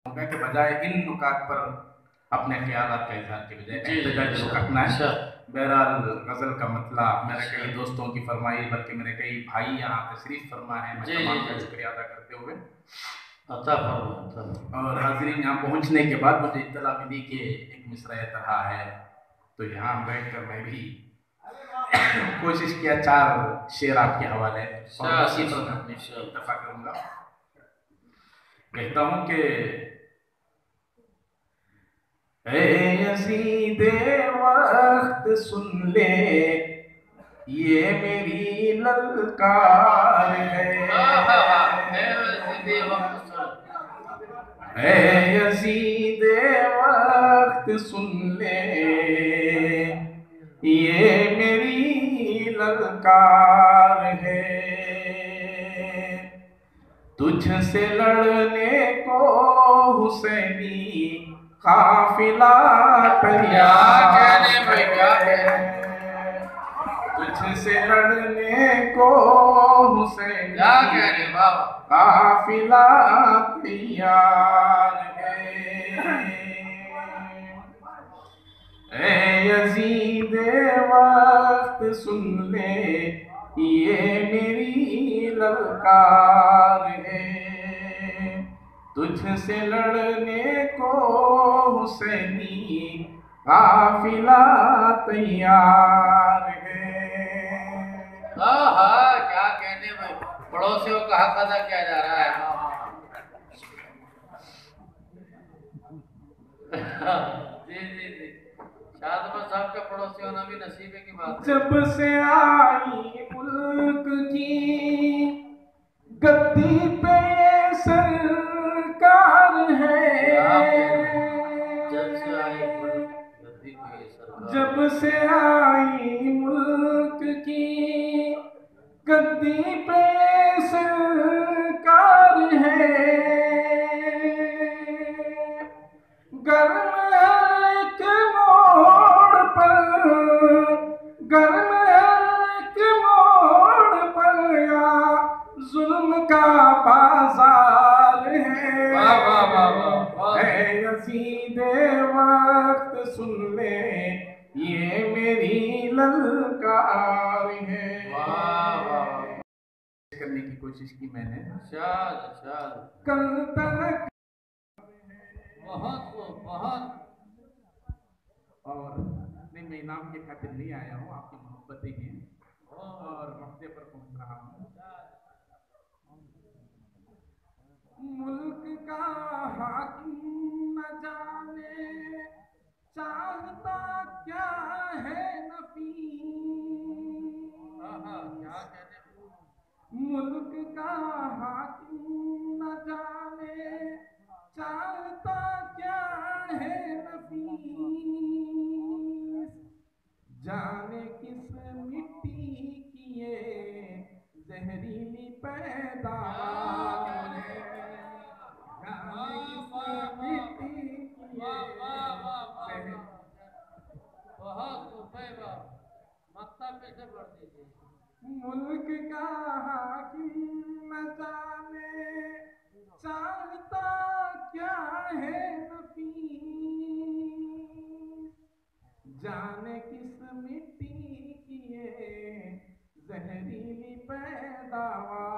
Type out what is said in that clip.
होगा कि बजाय इन नुकात पर अपने ख्यालात का इजहार के बजाय एहतजाज जरूर रखना है। बहरहाल गज़ल का मतला मेरे कई दोस्तों की फरमाई, बल्कि मेरे कई भाई यहाँ तशरीफ फरमा है, मैं तमाम का शुक्रिया अदा करते हुए और हाज़रीन यहाँ पहुँचने के बाद मुझे इत्तला मिली कि एक मिसरा तरह है, तो यहाँ बैठ कर मैं भी कोशिश किया 4 शेर आपके हवाले और उसी पर मैं अपनी इत्तफा करूँगा। कहता हूँ कि यज़ीदे वक्त सुन ले ये मेरी ललकार है, यज़ीदे वक्त सुन ले ये मेरी ललकार है, तुझसे लड़ने को हुसैनी काफिला तैयार है, तुझसे लड़ने को हुसैनी काफिला तैयार है। ऐ यज़ीदे वक्त सुन ले ये मेरी ललकार है, तुझसे लड़ने को हुसैनी काफिला तैयार है। क्या कहने भाई, पड़ोसियों का हक अदा किया जा रहा है। जी जी जी, शादमा साहब के पड़ोसी होना भी नसीबे की बात। जब से आई मुल्क की गद्दी पे ये सरकार है, जब से आई मुल्क की गद्दी पे ये सरकार है, गर्म एक मोड़ पर, गर्म एक मोड़ पर या जुल्म का बाजार है। है यज़ीदे वक्त सुन ले ये मेरी ललकार है। करने की कोशिश की मैंने, कल तक बहुत और नहीं, मैं इनाम के खातिर नहीं आया हूँ, आपकी मोहब्बतें हैं और मौके पर पहुंच रहा हूँ। मुल्क का हाकिम न जाने चाहता क्या है नफीस, मुल्क का हाकिम न जाने चाहता क्या है नफीस, जाने किस मिट्टी की ये जहरीली पैदावार है, जाने किस मिट्टी की ये मुल्क का हाकिम न जाने चाहता क्या है नफीस, जाने किस मिट्टी की ये जहरीली पैदावार